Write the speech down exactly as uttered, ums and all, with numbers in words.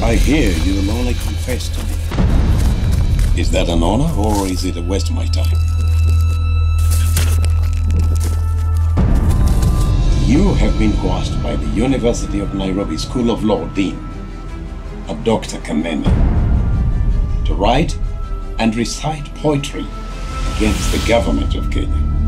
I hear you will only confess to me. Is that an honor, or is it a waste of my time? You have been coerced by the University of Nairobi School of Law Dean, a Doctor Kenyan, to write and recite poetry against the government of Kenya.